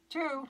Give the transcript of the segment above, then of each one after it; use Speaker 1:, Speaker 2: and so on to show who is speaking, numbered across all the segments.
Speaker 1: 2.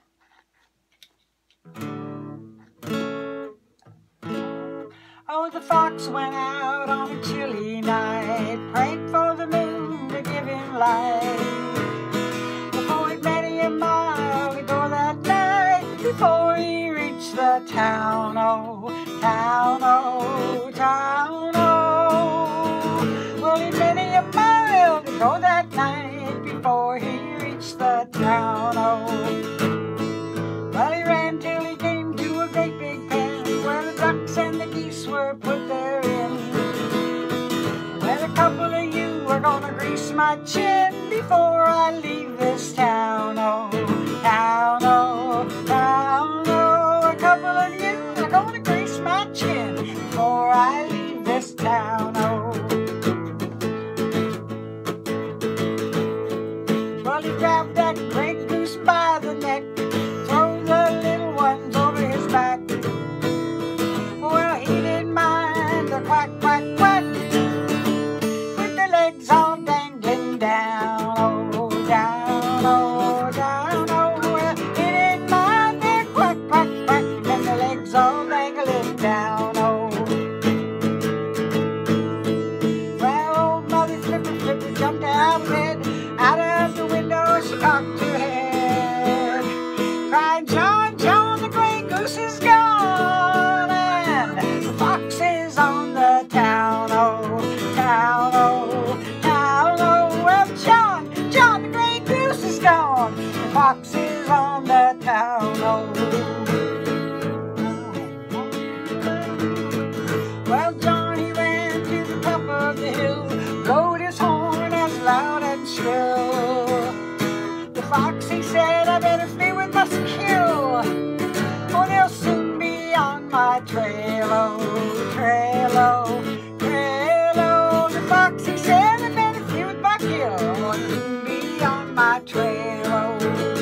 Speaker 1: Oh, the fox went out on a chilly night, prayed for the moon to give him light. Before he'd many a mile to go that night, before he reached the town, oh, town, oh, town, oh. Well, he'd many a mile to go that night, before he reached the town, oh. Well, he ran till he came to a great big pen, where the ducks and the geese were put therein. Well, a couple of you are gonna grease my chin before I leave this town, oh, town, oh, town, oh. A couple of you are gonna grease my chin before I leave this town, oh. Well, he grabbed that great goose by the neck, throw the little ones over his back. Well, he didn't mind the quack, quack, quack, with the legs all dangling down, oh, down, oh, down, oh. Well, he didn't mind the quack, quack, quack, and the legs all dangling down, oh. Well, old Mother Flipper Flipper jumped out of bed, out of the window she cocked her head, cried, John, John, the gray goose is gone, and the fox is on the town, oh, town, oh, town, oh. Well, John, John, the gray goose is gone, the fox is on the town, oh. Well, John, he ran to the top of the hill, blowed his horn as loud and shrill. The fox, he said, I better flee with my skill, or they'll soon be on my trail, oh, trail, oh, trail, oh. The fox, he said, I better flee with my skill, or they'll soon be on my trail, oh.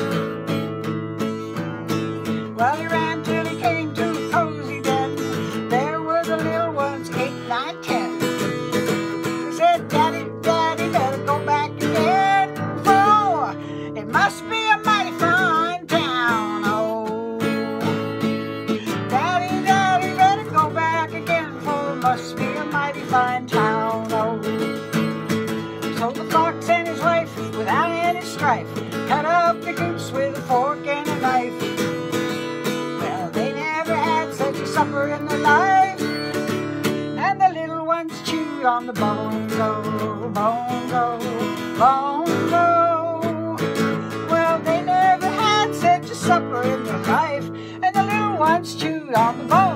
Speaker 1: Well, he ran till he came to a cozy den, there were the little ones, 8, 9, 10. He said, Daddy, Daddy, better go back again, for it must be a mighty fine town, oh. Daddy, Daddy, better go back again, for it must be a mighty fine town, oh. So the fox and his wife, without any strife, cut up the goose with a fork and a knife. Well, they never had such a supper in their life, and the little ones chewed on the bones, oh, bones, oh, bones, oh. Well, they never had such a supper in their life, and the little ones chewed on the bones.